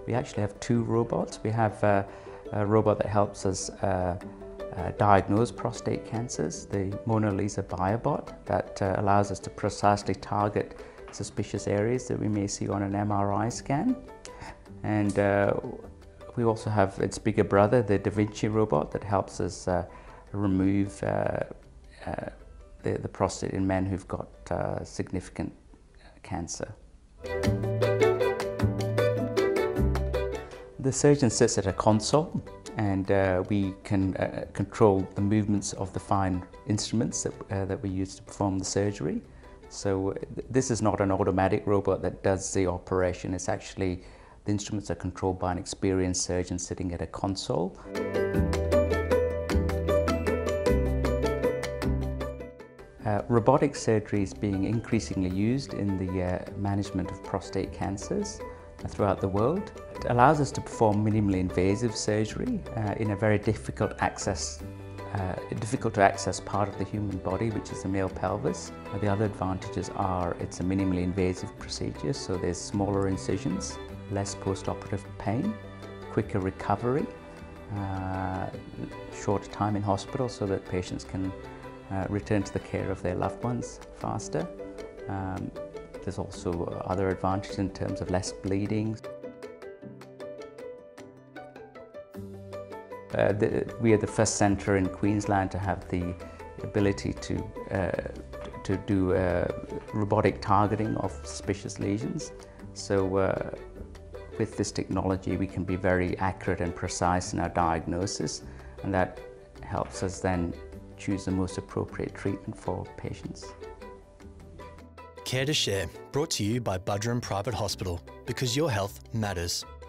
We actually have two robots. We have a robot that helps us diagnose prostate cancers, the Mona Lisa Biobot, that allows us to precisely target suspicious areas that we may see on an MRI scan. And we also have its bigger brother, the Da Vinci robot, that helps us remove the prostate in men who've got significant cancer. The surgeon sits at a console, and we can control the movements of the fine instruments that we use to perform the surgery. So this is not an automatic robot that does the operation. It's actually, the instruments are controlled by an experienced surgeon sitting at a console. Robotic surgery is being increasingly used in the management of prostate cancers throughout the world. It allows us to perform minimally invasive surgery in a very difficult to access part of the human body, which is the male pelvis. The other advantages are it's a minimally invasive procedure, so there's smaller incisions, less post-operative pain, quicker recovery, shorter time in hospital so that patients can return to the care of their loved ones faster. There's also other advantages in terms of less bleeding. We are the first centre in Queensland to have the ability to do robotic targeting of suspicious lesions. So with this technology we can be very accurate and precise in our diagnosis, and that helps us then choose the most appropriate treatment for patients. Care to Share, brought to you by Budgeron Private Hospital, because your health matters.